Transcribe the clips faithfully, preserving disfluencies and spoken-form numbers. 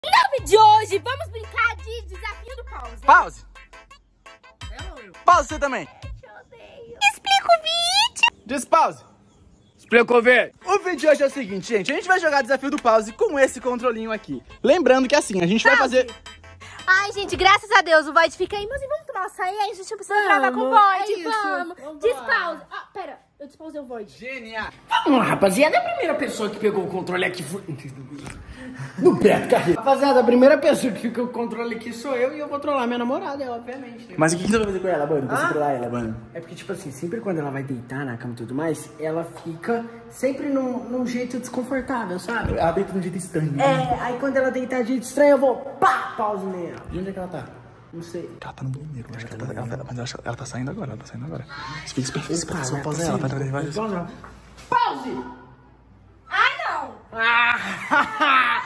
No vídeo de hoje, vamos brincar de desafio do pause. Pause. Pause você também. Explica o vídeo. Despause. Explica o vídeo. O vídeo de hoje é o seguinte, gente. A gente vai jogar desafio do pause com esse controlinho aqui. Lembrando que assim, a gente vai fazer... Ai, gente, graças a Deus, o Void fica aí. Mas e vamos tomar um açaí? A gente precisa gravar com o Void. Vamos. Despause. Ah, pera. Eu despausei o Void. Genial. Vamos lá, rapaziada. A primeira pessoa que pegou o controle aqui foi... No Beto Carreiro. Rapaziada, a primeira pessoa que fica com o controle aqui sou eu e eu vou trollar minha namorada, obviamente. Né? Mas o que você vai fazer com ela, mano? Pra você trollar ela, mano? É porque, tipo assim, sempre quando ela vai deitar na cama e tudo mais, ela fica sempre num, num jeito desconfortável, sabe? Ela deita de um jeito estranho. É, aí quando ela deitar de jeito estranho, eu vou pá, pause nela. E onde é que ela tá? Não sei. Ela tá no banheiro, acho que ela tá, ela tá, mas eu acho que ela tá saindo agora, ela tá saindo agora. Fica esperto, espera, só pausa ela, vai vai vai. Pause! Ai, não. Ah!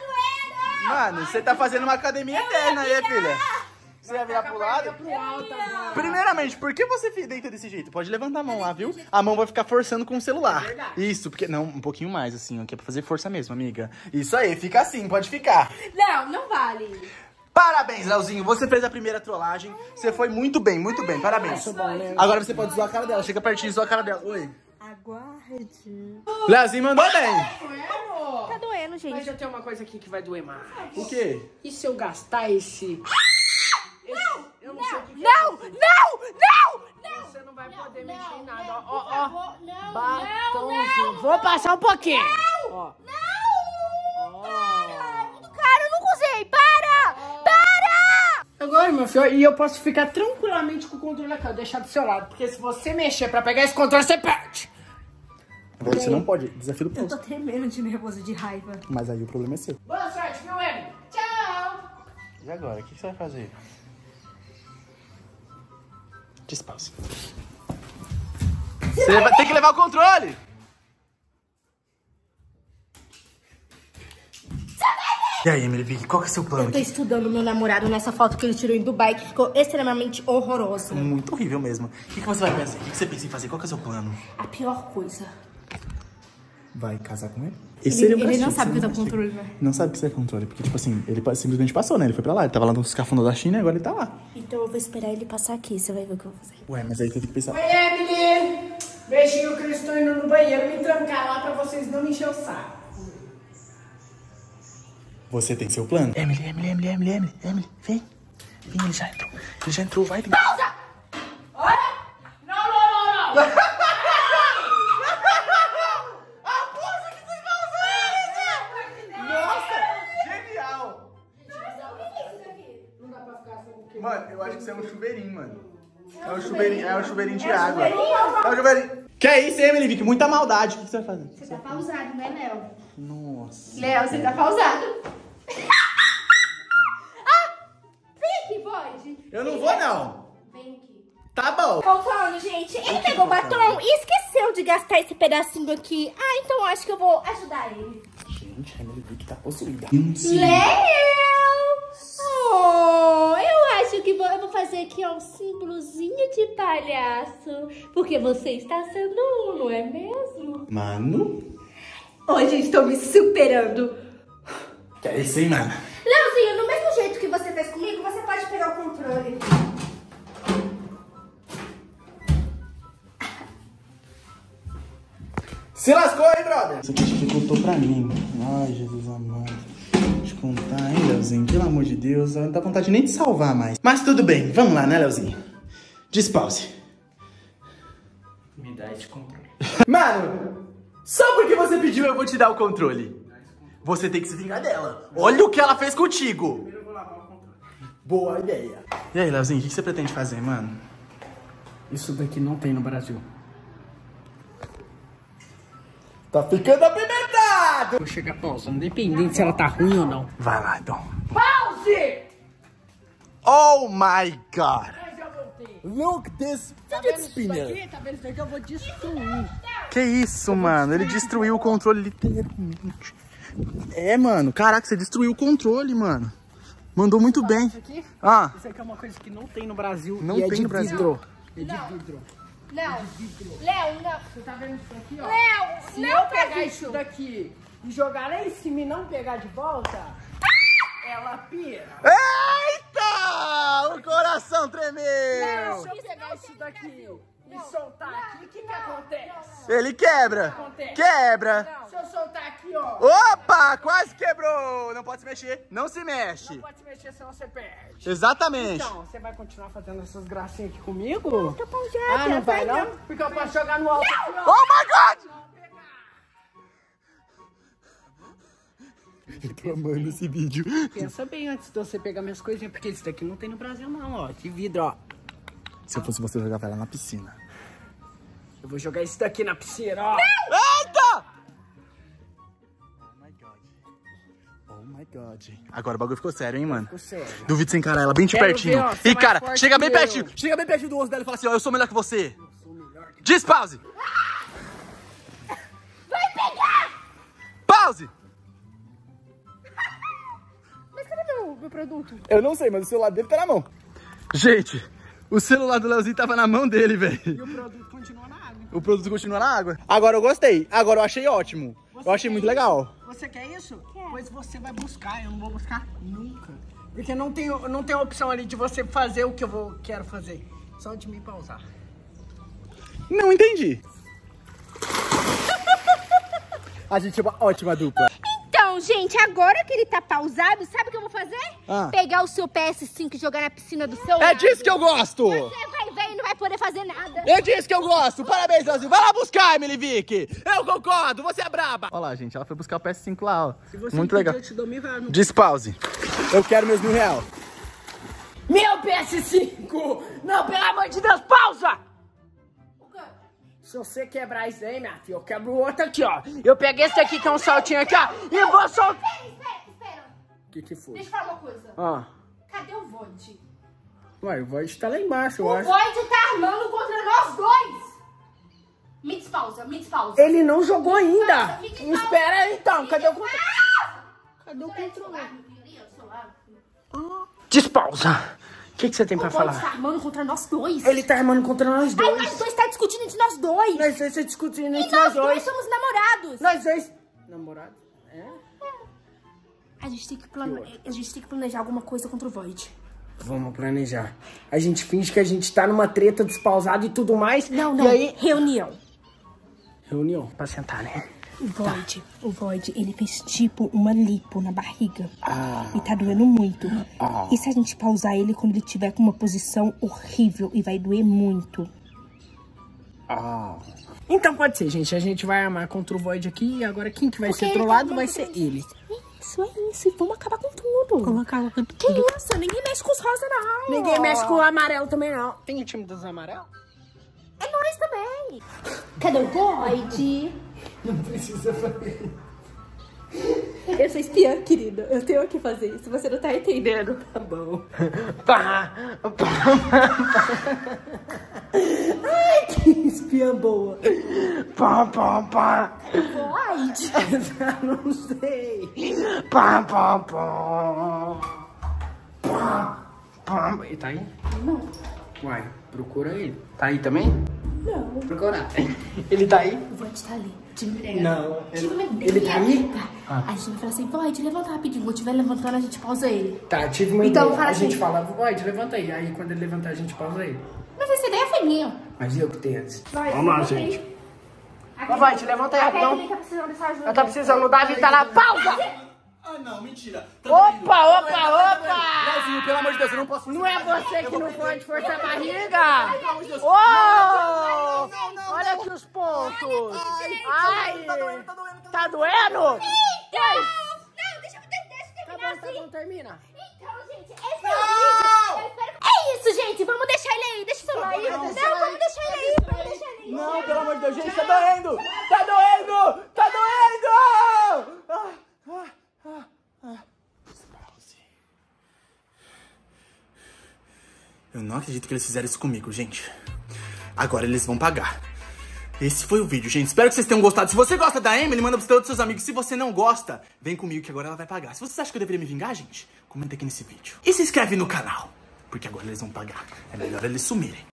Mano, você tá fazendo uma academia eterna aí, filha. Você ia virar pro lado? Primeiramente, por que você deita desse jeito? Pode levantar a mão lá, viu? A mão vai ficar forçando com o celular. Isso, porque... Não, um pouquinho mais, assim, ó, que é pra fazer força mesmo, amiga. Isso aí, fica assim, pode ficar. Não, não vale. Parabéns, Leozinho. Você fez a primeira trollagem. Você foi muito bem, muito bem. Parabéns. Agora você pode zoar a cara dela. Chega pertinho e zoa a cara dela. Oi. Aguarde. Leozinho mandou bem. Tá doendo, gente. Mas eu tenho uma coisa aqui que vai doer mais. O quê? E se eu gastar esse... Não! Eu não sei o que que Não! Não! Não! Não! Você não vai poder não, mexer em nada. não, Ó, por ó, favor, não, batomzinho. não, Vou passar um pouquinho. Ó. Não! Para! É muito caro, eu nunca usei! Para! Para! Agora, meu filho, e eu posso ficar tranquilamente com o controle aqui, ó, deixar do seu lado. Porque se você mexer pra pegar esse controle, você perde. Você não pode. Desafio do Eu posto. tô tremendo de nervoso, de raiva. Mas aí o problema é seu. Boa sorte, meu Emily. Tchau. E agora? O que você vai fazer? Despause. Você vai ter que levar o controle! E aí, Emily Vick, qual que é o seu plano Eu tô aqui? estudando meu namorado nessa foto que ele tirou em Dubai, que ficou extremamente horrorosa. Muito horrível mesmo. O que, que você vai pensar? O que, que você pensa em fazer? Qual que é o seu plano? A pior coisa. Vai casar com ele? Ele, seria um ele não castigo, sabe que eu seria tô um com castigo. controle, né? Não sabe que você é controle, porque, tipo assim, ele simplesmente passou, né? Ele foi pra lá, ele tava lá nos cafundos da China e agora ele tá lá. Então eu vou esperar ele passar aqui, você vai ver o que eu vou fazer. Ué, mas aí você tem que pensar. Oi, Emily. Beijinho que eu estou indo no banheiro me trancar lá pra vocês não me encher o saco. Você tem seu plano? Emily, Emily, Emily, Emily, Emily, Emily, vem. Vem, ele já entrou. Ele já entrou, vai. Vem. Pausa! Olha! Não, não, não, não! Genial! Mano, eu acho que isso é um chuveirinho, mano. É um chuveirinho, é um chuveirinho de água. É um chuveirinho. Que é isso, Emily Vick? Muita maldade. O que você vai fazer? Você tá pausado, né, Léo? Nossa. Léo, você tá pausado. Ah! Vem aqui, Void. Eu não vou, não. Vem aqui. Tá bom. Voltando, gente. Ele pegou o batom e esqueceu de gastar esse pedacinho aqui. Ah, então eu acho que eu vou ajudar ele. Gente, a Emily Vick tá possuída. Léo! Oh, eu acho que vou, eu vou fazer aqui ó, um símbolozinho de palhaço. Porque você está sendo um, não é mesmo? Mano. Hoje estou me superando. Que é isso, hein, mano? Leozinho, do mesmo jeito que você fez comigo, você pode pegar o controle. Se lascou, hein, brother? Isso aqui dificultou pra mim. Ai, Jesus amado. Deixa eu contar, hein, Leozinho? Pelo amor de Deus, não dá vontade nem de salvar mais. Mas tudo bem, vamos lá, né, Leozinho? Despause. Me dá esse controle. Mano, só porque você pediu eu vou te dar o controle. Você tem que se vingar dela. Olha o que ela fez contigo. Eu vou lavar o controle. Boa ideia. E aí, Leozinho, o que você pretende fazer, mano? Isso daqui não tem no Brasil. Tá ficando apimentado. Vou chegar pausando, independente se ela tá ruim ou não. Vai lá, então. Pause! Oh my God. Mas eu voltei. Look this Tá vendo isso daqui? Tá vendo isso daqui? Eu vou destruir. Que isso, mano? Ele destruiu o controle literalmente. É, mano. Caraca, você destruiu o controle, mano. Mandou muito bem. Isso aqui? Ah, Isso aqui é uma coisa que não tem no Brasil. Não e é tem de no Brasil. vidro. É de vidro. Não. Léo, não. Você tá vendo isso aqui, ó? Léo, Se não eu faz pegar isso isso daqui e jogar lá em cima e não pegar de volta... pegar isso daqui e soltar aqui, o que que acontece? Ele quebra. Acontece. Quebra. Não, se eu soltar aqui, ó. Opa, quase quebrou. Não pode se mexer. Não se mexe. Não pode se mexer, senão você perde. Exatamente. Então, você vai continuar fazendo essas gracinhas aqui comigo? Tô pausada. Ah, não vai não? Porque eu posso jogar no alto aqui, ó. Oh my God! Eu tô amando esse vídeo. Pensa bem antes de você pegar minhas coisinhas, porque isso daqui não tem no Brasil não, ó. Que vidro, ó. Se eu fosse você, eu jogava ela na piscina. Eu vou jogar isso daqui na piscina, ó. Eita! Oh my God. Oh my God. Agora o bagulho ficou sério, hein, mano? Ficou sério. Duvido você encarar ela bem de Quero pertinho. ver, ó, você E, é mais cara, forte chega bem que eu. pertinho. Chega bem pertinho do osso dela e fala assim, ó, eu sou melhor que você. Eu sou melhor que... Diz pause. Vai pegar! Pause. Mas cadê meu, meu produto? Eu não sei, mas o celular dele tá na mão. Gente, o celular do Leozinho tava na mão dele, E velho. o produto continua na água. O produto continua na água. Agora eu gostei. Agora eu achei ótimo. Você Eu achei quer muito isso? legal. Você quer isso? Quero. Pois você vai buscar, eu não vou buscar nunca. Porque não tem, não tem opção ali de você fazer o que eu vou, quero fazer. Só de mim pausar. Não entendi. A gente é uma ótima dupla. Então, gente, agora que ele tá pausado, sabe o que eu vou fazer? Ah. Pegar o seu P S cinco e jogar na piscina do seu É lado. disso que eu gosto. Você vai ver e não vai poder fazer nada. É disso que eu gosto. Parabéns, Leozinho. Vai lá buscar, Emily Vick. Eu concordo. Você é braba. Olha lá, gente. Ela foi buscar o P S cinco lá, ó. Se você Muito não legal. pedir, eu te dou mil reais. Não... Diz pause. Eu quero meus mil reais. Meu P S cinco! Não, pelo amor de Deus, pausa! Se você quebrar isso aí, minha filha, eu quebro o outro aqui, ó. Eu peguei esse aqui que é um saltinho aqui, ó, e vou soltar. Espera, espera, espera. O que que foi? Deixa eu falar uma coisa. Ah, Cadê o Void? uai, o Void tá lá embaixo, eu O acho. Void tá armando contra nós dois. Me despausa, me despausa. Ele não jogou ainda. Me despausa. Espera aí, então. Cadê o controle? Cadê o Cadê o controle? celular, meu filho? Ali, ó, o celular. Despausa. O que que você tem pra O Void falar? tá armando contra nós dois. Ele tá armando contra nós Aí dois. nós dois tá discutindo entre nós dois. Nós dois tá discutindo E entre nós nós dois dois. somos namorados. Nós dois. Namorado? É? A gente, tem que plane... a gente tem que planejar alguma coisa contra o Void. Vamos planejar. A gente finge que a gente tá numa treta despausada e tudo mais. Não, não. E aí... Reunião. Reunião pra sentar, né? O Void, o Void, ele fez tipo uma lipo na barriga. Ah. E tá doendo muito. Ah. E se a gente pausar ele quando ele tiver com uma posição horrível e vai doer muito? Ah. Então pode ser, gente. A gente vai armar contra o Void aqui e agora quem que vai Porque ser ele trollado tá vai dentro ser desse- ele. Isso, é isso. E vamos acabar com tudo. Vamos acabar com Que isso? Ninguém mexe com os rosa, não. Ninguém mexe com o amarelo também, não. Tem o time dos amarelos? É nós também. Cadê o Void? Não precisa fazer. Eu sou espiã, querido. Eu tenho que fazer isso. Você não tá entendendo. Tá bom. Pá, pá, ai, que espiã boa. Pá, pá, pá. Void. Eu não sei. Pá, pá, pá. Pá, pá. Ele tá aí? Não. Uai, procura ele. Tá aí também? Não. Procura. Ele tá aí? O Void tá ali. Tive uma ideia. Não. Tive uma Ele, ideia. ele tá aí? Tá. A gente vai falar assim, Void, levanta rapidinho. Quando estiver levantando, a gente pausa ele. Tá, tive uma Então, ideia. fala A gente assim. fala, Void, levanta aí. Aí quando ele levantar, a gente pausa ele. Mas essa ideia foi minha. Mas eu que tenho antes. Vai, Vamos lá, levanta aí. gente. Ô, Void, levanta aí, A rapidão. Kathleen tá precisando dessa ajuda. Ela tá precisando, o Davi tá na pausa. Ah, não, mentira. Opa, opa, opa. Leozinho, pelo amor de Deus, eu não posso... Não é você que não pode forçar a barriga. Oh, olha aqui os pontos. Ai, Tá doendo, tá doendo, tá doendo? Não, deixa eu, deixa eu Tá terminar bom, tá assim. bom, termina. Então, gente, esse é o vídeo. Eu espero... É isso, gente. Vamos deixar ele aí. Deixa o celular aí. Não, vamos deixar ele aí. Vamos deixar ele aí. Não, pelo amor de Deus, gente, tá doendo! Tá doendo! Tá doendo! Ah, ah, ah, ah. Pause. Eu não acredito que eles fizeram isso comigo, gente. Agora eles vão pagar. Esse foi o vídeo, gente. Espero que vocês tenham gostado. Se você gosta da Emily, manda pros todos os seus amigos. Se você não gosta, vem comigo que agora ela vai pagar. Se vocês acham que eu deveria me vingar, gente, comenta aqui nesse vídeo. E se inscreve no canal, porque agora eles vão pagar. É melhor eles sumirem.